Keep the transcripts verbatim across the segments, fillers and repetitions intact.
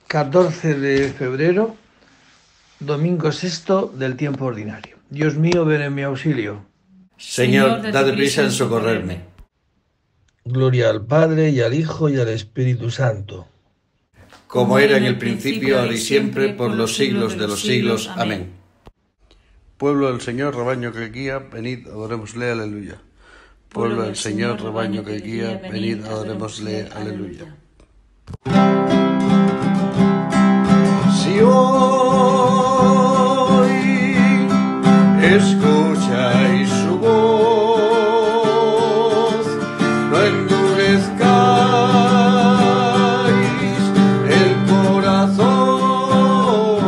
catorce de febrero, domingo sexto del tiempo ordinario. Dios mío, ven en mi auxilio. Señor, date prisa en socorrerme. Gloria al Padre, y al Hijo, y al Espíritu Santo. Como era en el principio, ahora y siempre, por los siglos de los siglos. Amén. Pueblo del Señor, rebaño que guía, venid, adorémosle, aleluya. Pueblo del Señor, rebaño que guía, venid, adorémosle, aleluya. Si hoy escucháis su voz, no endurezcáis el corazón.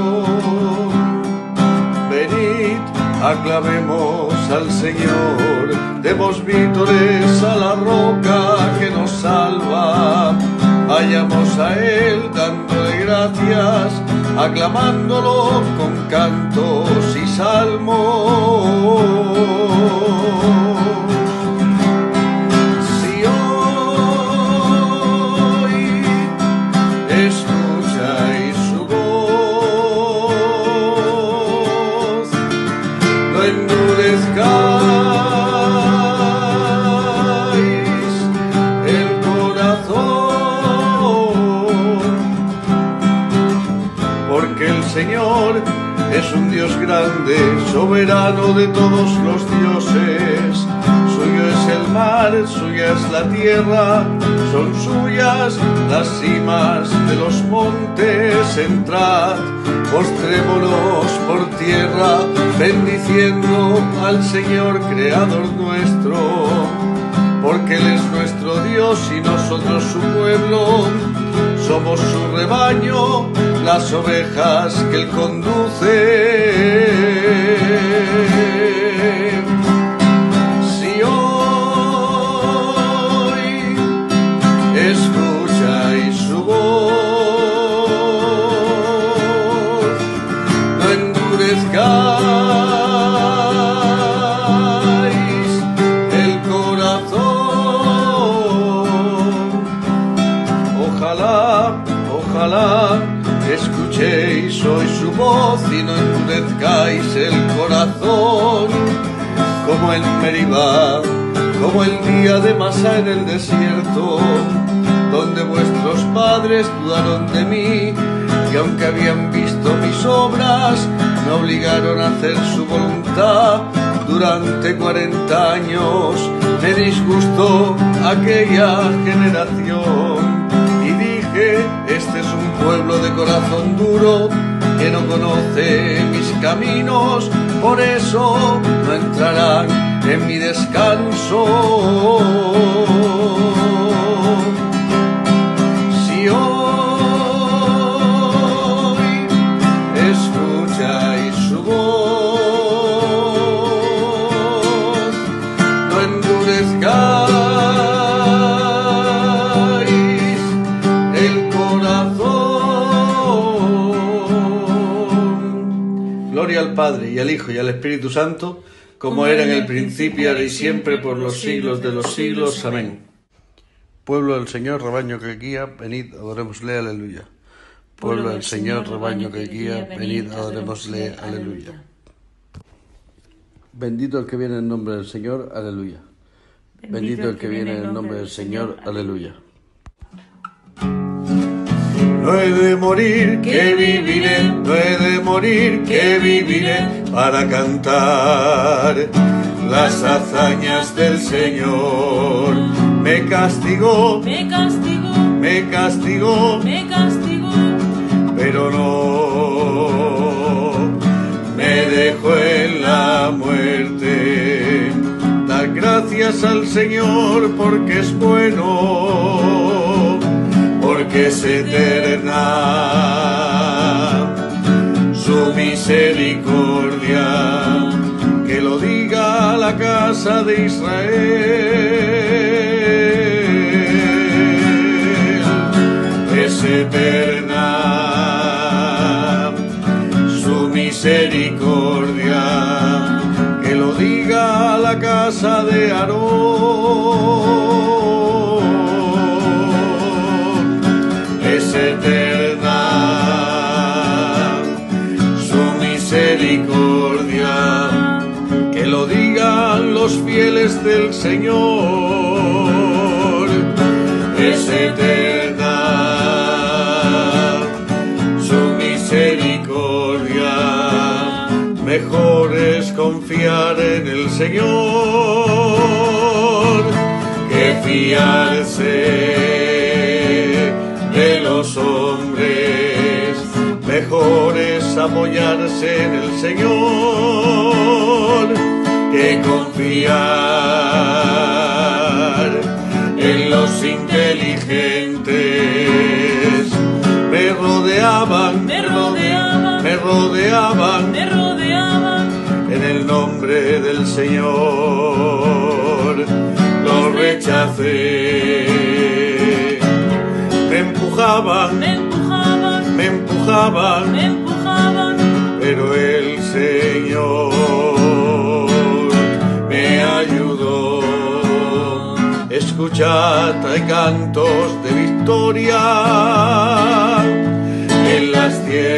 Venid, aclamemos al Señor, demos vítores a la roca que nos salva. Vayamos a Él dándole gracias, aclamándolo con cantos y salmos. Si hoy escucháis su voz, no endurezcáis el corazón, porque el Señor es un Dios grande, soberano de todos los dioses. Suyo es el mar, suya es la tierra, son suyas las cimas de los montes. Entrad, postrémonos por tierra, bendiciendo al Señor creador nuestro, porque Él es nuestro Dios y nosotros su pueblo. Somos su rebaño, las ovejas que Él conduce. Si hoy escucháis su voz, no endurezcáis el corazón. Ojalá, ojalá escuchéis hoy su voz y no endurezcáis el corazón, como en Meribá, como el día de Masá en el desierto, donde vuestros padres dudaron de mí, y aunque habían visto mis obras, me obligaron a hacer su voluntad. Durante cuarenta años me disgustó aquella generación. Este es un pueblo de corazón duro, que no conoce mis caminos, por eso no entrarán en mi descanso. Si hoy escucháis su voz, no endurezcáis al Padre, y al Hijo, y al Espíritu Santo, como era en el principio, ahora y siempre, por los siglos de los siglos. Amén. Pueblo del Señor, rebaño que guía, venid, adorémosle, aleluya. Pueblo del Señor, rebaño que guía, venid, adorémosle, aleluya. Bendito el que viene en nombre del Señor, aleluya. Bendito el que viene en nombre del Señor, aleluya. No he de morir, que viviré, no he de morir, que viviré, para cantar las hazañas del Señor. Me castigó, me castigó, me castigó, me castigó, pero no me dejó en la muerte. Dar gracias al Señor porque es bueno, porque es eterna su misericordia. Que lo diga la casa de Israel. Es eterna su misericordia. Que lo diga la casa de Aarón. Es eterna los fieles del Señor. Es eterna su misericordia, mejor es confiar en el Señor que fiarse de los hombres, mejor es apoyarse en el Señor que confiar en los inteligentes. Me rodeaban, me rodeaban, me rodeaban, me rodeaban, en el nombre del Señor los rechacé. Me empujaban, me empujaban, me empujaban, me empujaban, pero el Señor me ayudó. Escuchad, hay cantos de victoria en las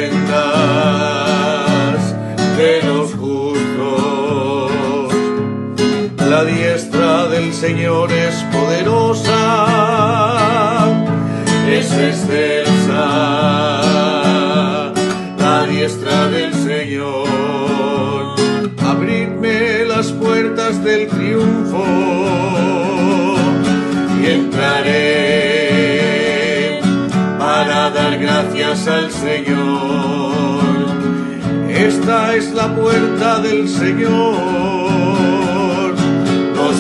tiendas de los justos. La diestra del Señor es poderosa, es excelsa, la diestra del Señor. Abridme las puertas del triunfo y entraré para dar gracias al Señor. Esta es la puerta del Señor, los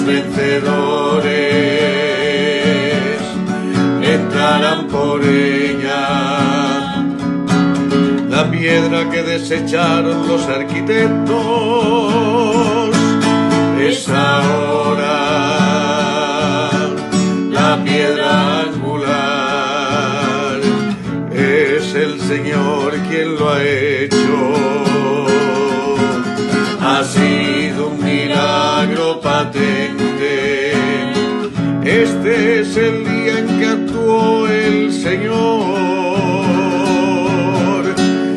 vencedores entrarán por ella. La piedra que desecharon los arquitectos es ahora la piedra angular. Es el Señor quien lo ha hecho. Ha sido un milagro patente. Este es el día en que actuó el Señor.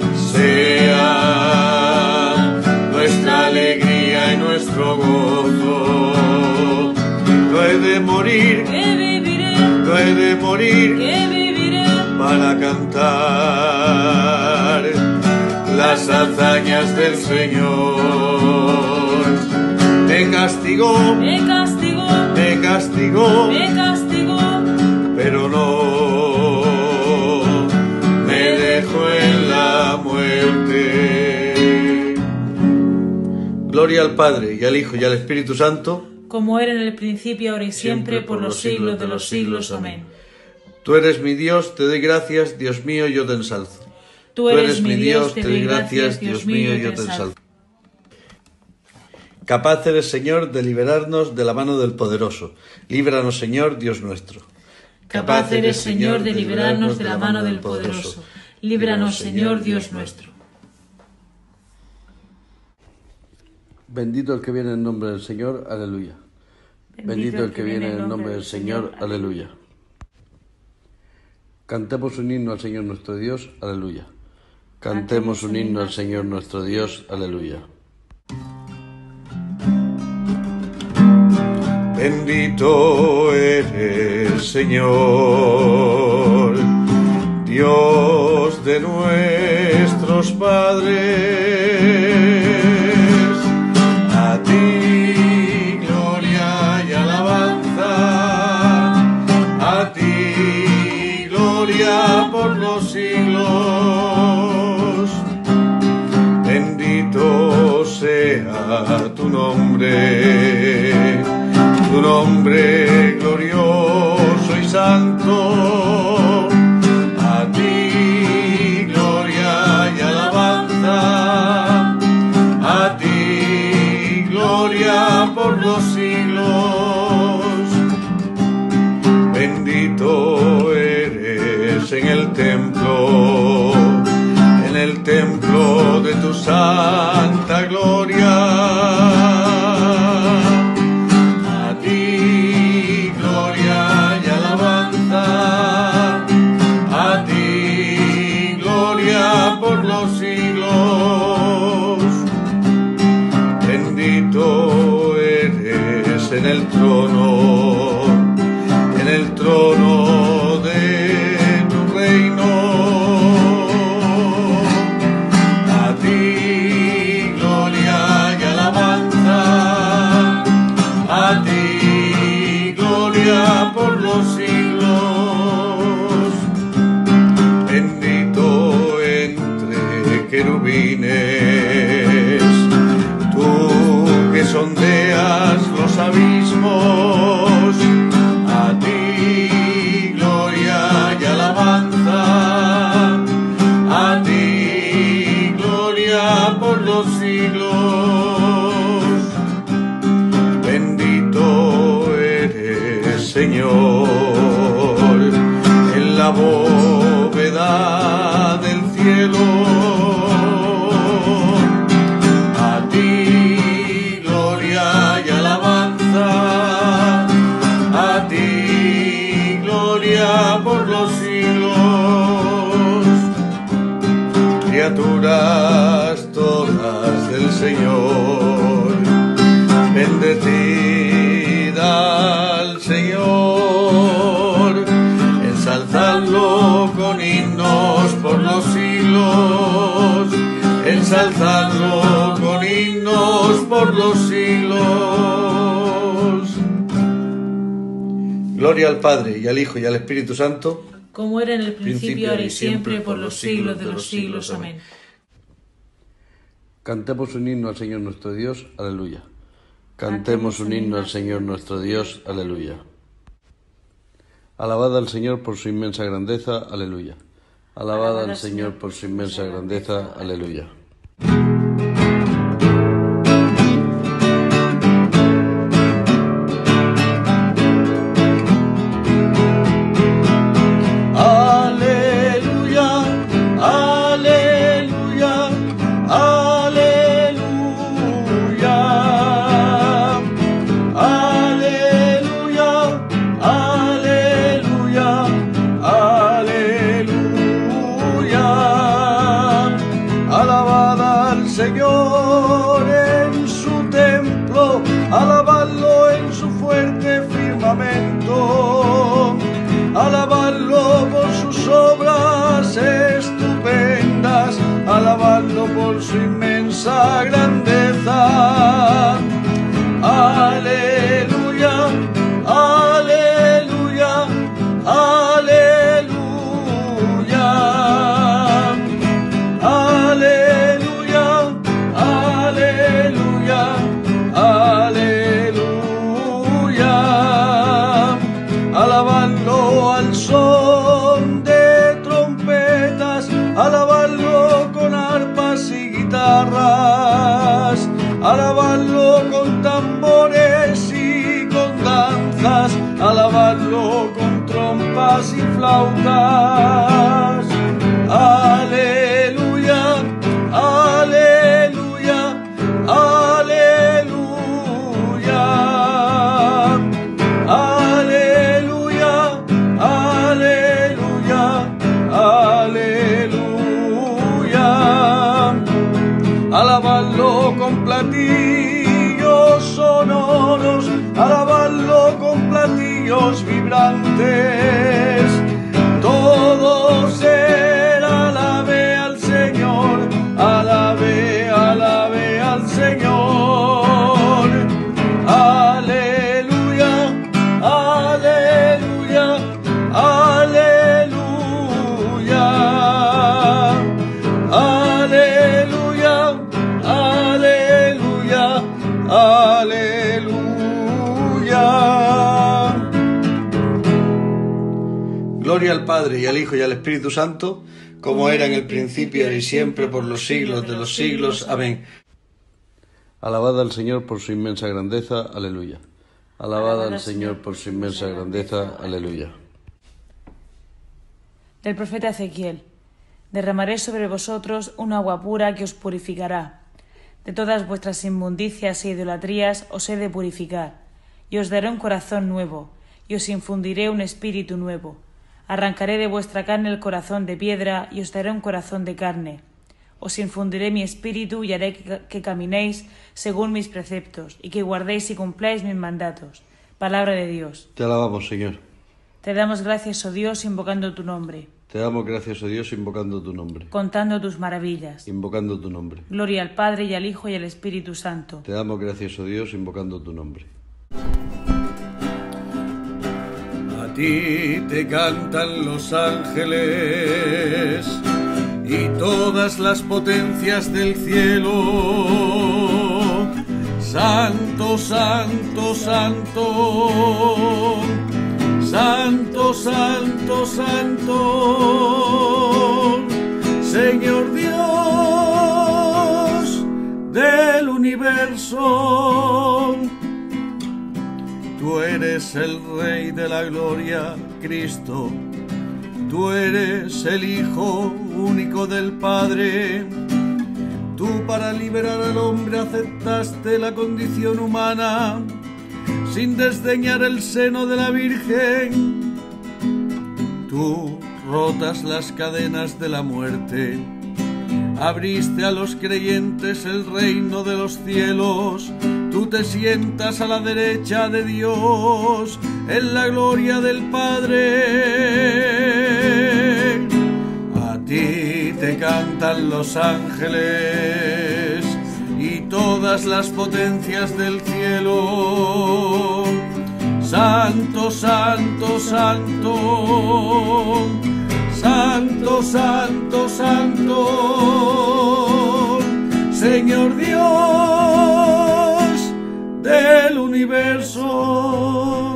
Sea nuestra alegría y nuestro gozo. No he de morir, que viviré, no he de morir que viviré, para cantar las hazañas del Señor. Me castigó, me castigó, me castigó, me castigó, pero no me dejó en la muerte. Gloria al Padre, y al Hijo, y al Espíritu Santo, como era en el principio, ahora y siempre, por los siglos de los siglos. Amén. Tú eres mi Dios, te doy gracias, Dios mío, yo te ensalzo. Tú eres mi Dios, te doy gracias, Dios mío, yo te ensalzo. Capaz eres, Señor, de liberarnos de la mano del poderoso. Líbranos, Señor, Dios nuestro. Capaz eres, Señor, de librarnos de la mano del poderoso. Líbranos, Señor, Dios nuestro. Bendito el que viene en nombre del Señor, aleluya. Bendito el que viene en nombre del Señor, aleluya. Cantemos un himno al Señor nuestro Dios, aleluya. Cantemos un himno al Señor nuestro Dios, aleluya. Bendito eres, Señor, Dios de nuestros padres. A ti gloria y alabanza, a ti gloria por los siglos. Bendito sea tu nombre, tu nombre glorioso y santo. A ti gloria y alabanza, a ti gloria por los siglos. Bendito eres en el templo, en el templo de tu santa gloria. Gloria y alabanza trono de tu reino. A ti gloria y alabanza, a ti gloria por los siglos. Bendito entre querubines, tú que sondeas los abismos, a ti gloria y alabanza, a ti gloria por los siglos. Bendito eres, Señor, en la bóveda del cielo. A ti gloria y alabanza, a ti gloria por los siglos. Criaturas todas del Señor, bendecida al Señor, ensalzadlo con himnos por los siglos, ensalzadlo con himnos por los siglos. Gloria al Padre, y al Hijo, y al Espíritu Santo, como era en el principio, ahora y siempre, por los siglos de los siglos. Amén. Cantemos un himno al Señor nuestro Dios, aleluya. Cantemos un himno al Señor nuestro Dios, aleluya. Alabad al Señor por su inmensa grandeza, aleluya. Alabad al Señor por su inmensa grandeza, aleluya. Señor en su templo, alabadlo en su fuerte firmamento, alabadlo por sus obras estupendas, alabadlo por su inmensa grandeza. Aleluya, aleluya, aleluya, aleluya, aleluya, aleluya. Alabadlo al son de trompetas, alabadlo con arpas y guitarras, alabadlo con tambores y con danzas, alabadlo con trompas y flautas. Aleluya, aleluya, aleluya, aleluya, aleluya, aleluya. Alabadlo con platillos sonoros, alabadlo con platillos vibrantes. Todo ser alabe al Señor, alabe, alabe al Señor. Aleluya, aleluya, aleluya, aleluya, aleluya, aleluya. Gloria al Padre, y al Hijo, y al Espíritu Santo, como era en el principio, ahora y siempre, por los siglos de los siglos. Amén. Alabad al Señor por su inmensa grandeza, aleluya. Alabad al Señor por su inmensa grandeza, aleluya. Del profeta Ezequiel. Derramaré sobre vosotros un agua pura que os purificará. De todas vuestras inmundicias e idolatrías os he de purificar, y os daré un corazón nuevo, y os infundiré un espíritu nuevo. Arrancaré de vuestra carne el corazón de piedra, y os daré un corazón de carne. Os infundiré mi espíritu, y haré que, que caminéis según mis preceptos, y que guardéis y cumpláis mis mandatos. Palabra de Dios. Te alabamos, Señor. Te damos gracias, oh Dios, invocando tu nombre. Te damos gracias, oh Dios, invocando tu nombre. Contando tus maravillas. Invocando tu nombre. Gloria al Padre, y al Hijo, y al Espíritu Santo. Te damos gracias, oh Dios, invocando tu nombre. A ti te cantan los ángeles y todas las potencias del cielo. Santo, santo, santo. Santo, santo, santo, Señor Dios del universo. Tú eres el Rey de la gloria, Cristo. Tú eres el Hijo único del Padre. Tú para liberar al hombre aceptaste la condición humana, sin desdeñar el seno de la Virgen. Tú rotas las cadenas de la muerte, abriste a los creyentes el reino de los cielos. Tú te sientas a la derecha de Dios, en la gloria del Padre. A ti te cantan los ángeles y todas las potencias del cielo. Santo, santo, santo, santo, santo, santo, Señor Dios del universo.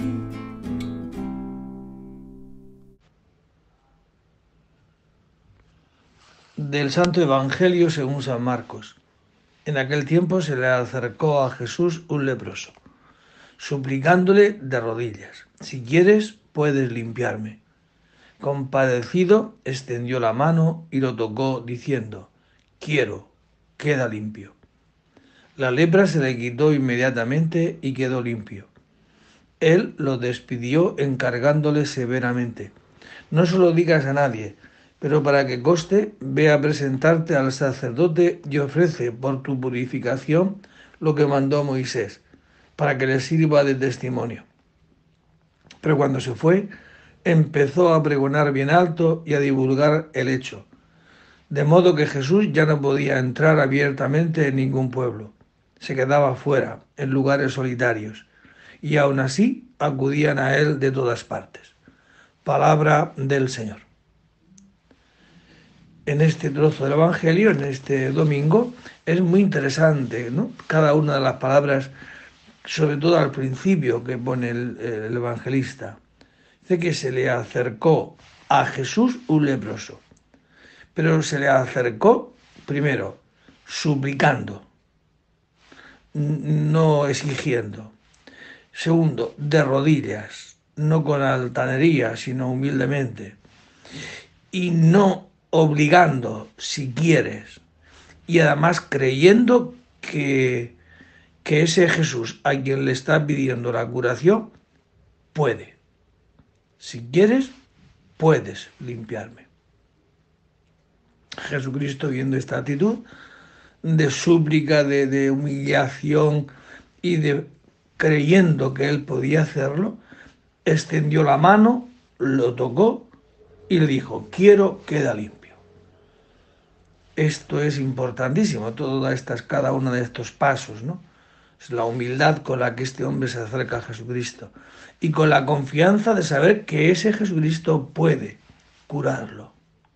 Del Santo Evangelio según San Marcos. En aquel tiempo se le acercó a Jesús un leproso, suplicándole de rodillas: si quieres, puedes limpiarme. Compadecido, extendió la mano y lo tocó, diciendo: quiero, queda limpio. La lepra se le quitó inmediatamente y quedó limpio. Él lo despidió encargándole severamente: no se lo digas a nadie, pero para que conste, ve a presentarte al sacerdote y ofrece por tu purificación lo que mandó Moisés, para que le sirva de testimonio. Pero cuando se fue, empezó a pregonar bien alto y a divulgar el hecho, de modo que Jesús ya no podía entrar abiertamente en ningún pueblo. Se quedaba fuera, en lugares solitarios, y aún así acudían a él de todas partes. Palabra del Señor. En este trozo del Evangelio, en este domingo, es muy interesante, ¿no? Cada una de las palabras, sobre todo al principio que pone el, el evangelista. Dice que se le acercó a Jesús un leproso, pero se le acercó primero suplicando, no exigiendo. Segundo, de rodillas, no con altanería, sino humildemente. Y no obligando, si quieres, y además creyendo que, que ese Jesús a quien le está pidiendo la curación puede. Si quieres, puedes limpiarme. Jesucristo, viendo esta actitud de súplica, de, de humillación y de creyendo que él podía hacerlo, extendió la mano, lo tocó y le dijo: quiero, queda limpio. Esto es importantísimo, todas estas, cada uno de estos pasos, ¿no? Es la humildad con la que este hombre se acerca a Jesucristo y con la confianza de saber que ese Jesucristo puede curarlo.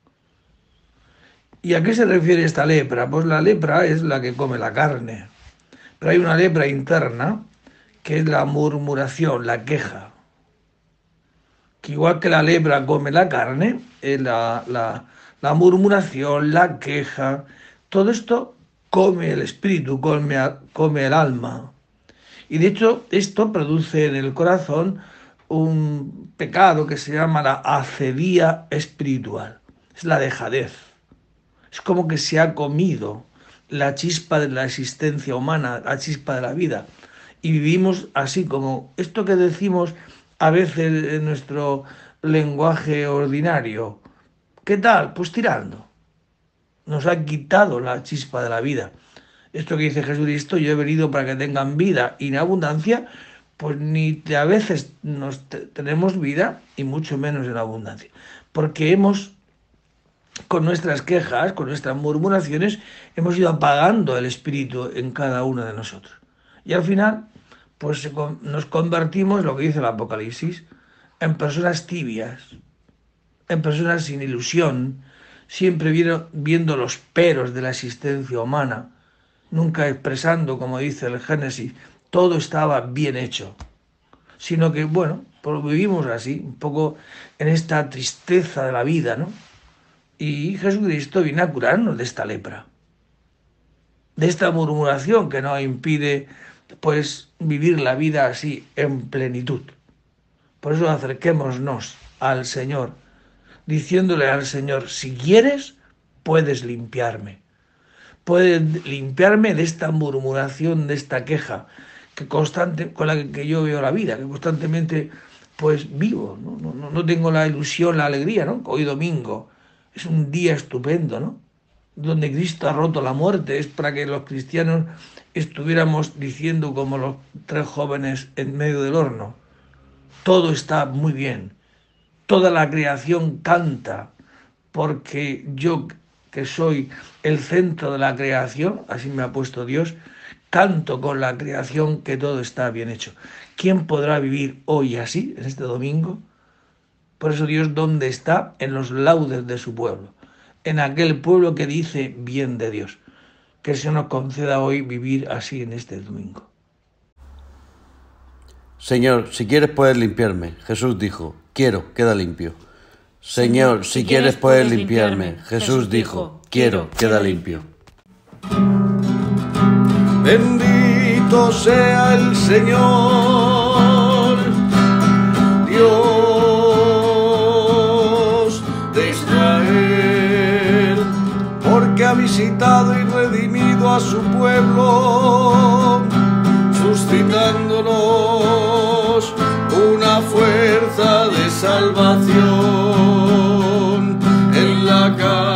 ¿Y a qué se refiere esta lepra? Pues la lepra es la que come la carne, pero hay una lepra interna que es la murmuración, la queja, que igual que la lepra come la carne, es la, la, la murmuración, la queja, todo esto come el espíritu, come, come el alma. Y de hecho esto produce en el corazón un pecado que se llama la acedia espiritual, es la dejadez. Es como que se ha comido la chispa de la existencia humana, la chispa de la vida. Y vivimos así como esto que decimos a veces en nuestro lenguaje ordinario. ¿Qué tal? Pues tirando. Nos ha quitado la chispa de la vida. Esto que dice Jesucristo: yo he venido para que tengan vida y en abundancia, pues ni te, a veces nos te, tenemos vida y mucho menos en abundancia, porque hemos, con nuestras quejas, con nuestras murmuraciones, hemos ido apagando el espíritu en cada uno de nosotros. Y al final, pues se, nos convertimos, lo que dice el Apocalipsis, en personas tibias, en personas sin ilusión, siempre viendo, viendo los peros de la existencia humana, nunca expresando, como dice el Génesis, todo estaba bien hecho, sino que, bueno, pues vivimos así, un poco en esta tristeza de la vida, ¿no? Y Jesucristo viene a curarnos de esta lepra, de esta murmuración que nos impide, pues, vivir la vida así en plenitud. Por eso acerquémonos al Señor, diciéndole al Señor, si quieres, puedes limpiarme. Puedes limpiarme de esta murmuración, de esta queja que constante, con la que yo veo la vida, que constantemente pues vivo, ¿no? No, no, no tengo la ilusión, la alegría, ¿no? Hoy domingo es un día estupendo, ¿no? Donde Cristo ha roto la muerte, es para que los cristianos estuviéramos diciendo como los tres jóvenes en medio del horno, todo está muy bien, toda la creación canta, porque yo, que soy el centro de la creación, así me ha puesto Dios, canto con la creación que todo está bien hecho. ¿Quién podrá vivir hoy así, en este domingo? Por eso Dios, ¿dónde está? En los laudes de su pueblo, en aquel pueblo que dice bien de Dios. Que se nos conceda hoy vivir así en este domingo. Señor, si quieres puedes limpiarme. Jesús dijo, quiero, queda limpio. Señor, si quieres puedes limpiarme. Jesús dijo, quiero, queda limpio. Bendito sea el Señor, Dios de Israel, porque ha visitado y redimido a su pueblo, suscitándonos una fuerza de salvación en la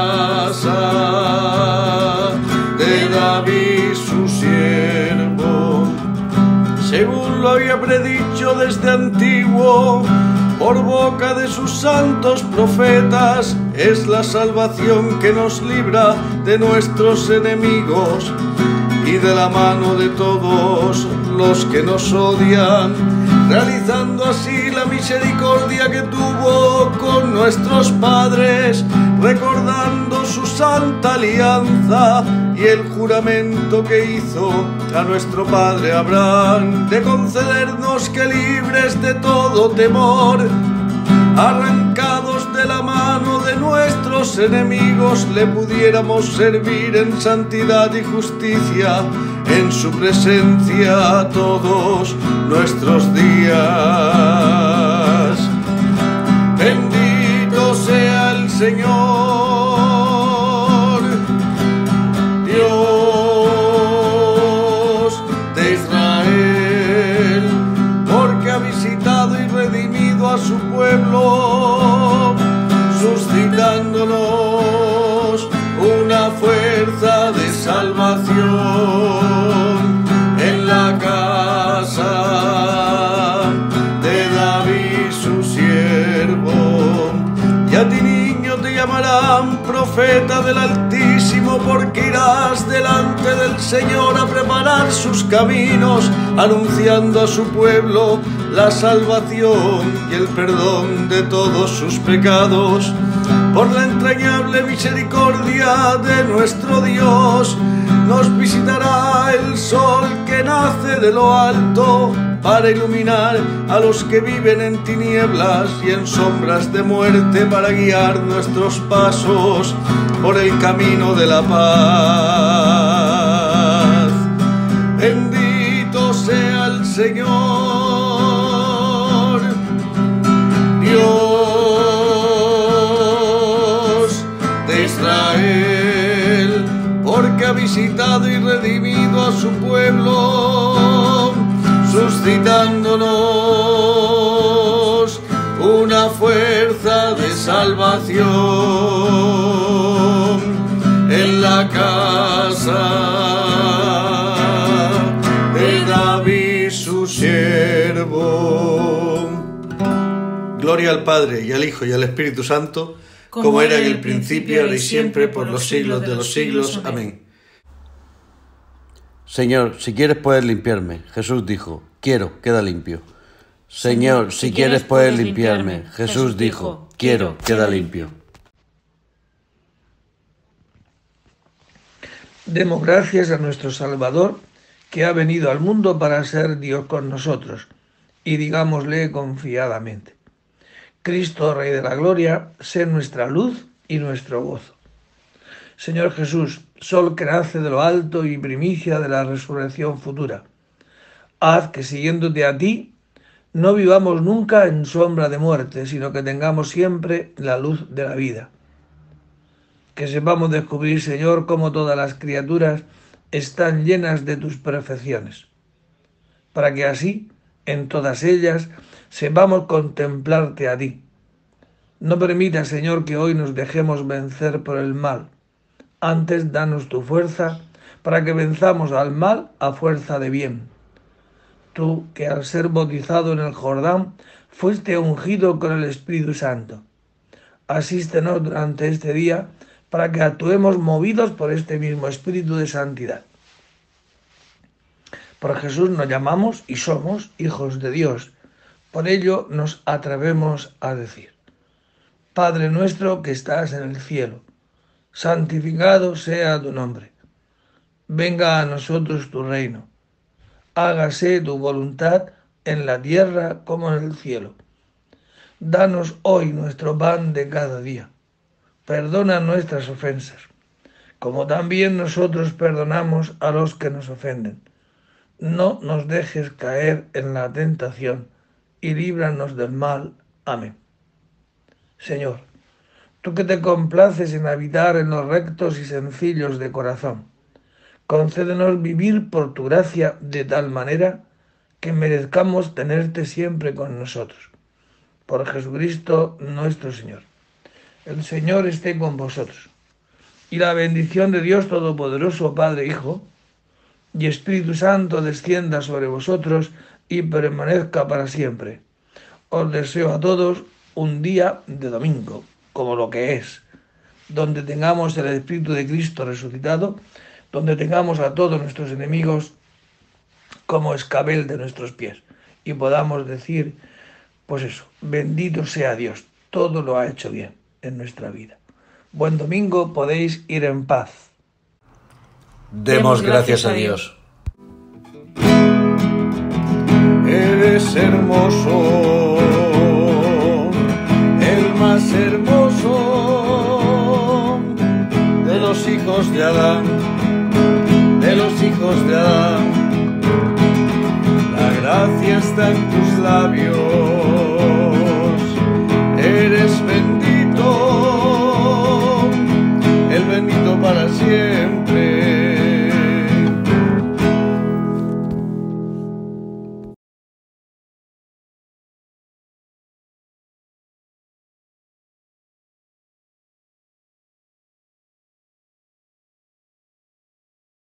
casa de David su siervo, según lo había predicho desde antiguo por boca de sus santos profetas. Es la salvación que nos libra de nuestros enemigos y de la mano de todos los que nos odian, realizando así la misericordia que tuvo con nuestros padres, recordando su santa alianza y el juramento que hizo a nuestro padre Abraham, de concedernos que, libres de todo temor, arrancados de la mano de nuestros enemigos, le pudiéramos servir en santidad y justicia en su presencia todos nuestros días. Bendito sea el Señor, Dios de Israel, porque ha visitado y redimido a su pueblo, suscitándonos una fuerza de salvación en la casa de David su siervo. Y a ti, niño, te llamarán profeta del Altísimo, porque irás delante del Señor a preparar sus caminos, anunciando a su pueblo la salvación y el perdón de todos sus pecados. Por la entrañable misericordia de nuestro Dios, nos visitará el sol que nace de lo alto, para iluminar a los que viven en tinieblas y en sombras de muerte, para guiar nuestros pasos por el camino de la paz. Bendito sea el Señor, Dios de Israel, porque ha visitado y redimido a su pueblo, suscitándonos una fuerza de salvación en la casa de David su siervo. Gloria al Padre, y al Hijo, y al Espíritu Santo, como, como era en el principio, ahora y siempre, por los siglos de los siglos. Amén. Señor, si quieres puedes limpiarme. Jesús dijo, quiero, queda limpio. Señor, si quieres puedes limpiarme. Jesús dijo, quiero, queda limpio. Demos gracias a nuestro Salvador, que ha venido al mundo para ser Dios con nosotros, y digámosle confiadamente: Cristo, Rey de la Gloria, sé nuestra luz y nuestro gozo. Señor Jesús, sol que nace de lo alto y primicia de la resurrección futura, haz que siguiéndote a ti, no vivamos nunca en sombra de muerte, sino que tengamos siempre la luz de la vida. Que sepamos descubrir, Señor, cómo todas las criaturas están llenas de tus perfecciones, para que así, en todas ellas, sepamos contemplarte a ti. No permitas, Señor, que hoy nos dejemos vencer por el mal. Antes, danos tu fuerza para que venzamos al mal a fuerza de bien. Tú, que al ser bautizado en el Jordán, fuiste ungido con el Espíritu Santo. Asístenos durante este día para que actuemos movidos por este mismo Espíritu de santidad. Por Jesús nos llamamos y somos hijos de Dios. Por ello nos atrevemos a decir: Padre nuestro que estás en el cielo, santificado sea tu nombre. Venga a nosotros tu reino. Hágase tu voluntad en la tierra como en el cielo. Danos hoy nuestro pan de cada día. Perdona nuestras ofensas, como también nosotros perdonamos a los que nos ofenden. No nos dejes caer en la tentación y líbranos del mal. Amén. Señor, tú que te complaces en habitar en los rectos y sencillos de corazón, concédenos vivir por tu gracia de tal manera que merezcamos tenerte siempre con nosotros. Por Jesucristo nuestro Señor. El Señor esté con vosotros. Y la bendición de Dios Todopoderoso, Padre, Hijo y Espíritu Santo descienda sobre vosotros y permanezca para siempre. Os deseo a todos un día de domingo, como lo que es, donde tengamos el Espíritu de Cristo resucitado, donde tengamos a todos nuestros enemigos como escabel de nuestros pies, y podamos decir, pues eso, bendito sea Dios, todo lo ha hecho bien en nuestra vida. Buen domingo, podéis ir en paz. Demos gracias a Dios. Eres hermoso, el más hermoso de los hijos de Adán, de los hijos de Adán. La gracia está en tus labios,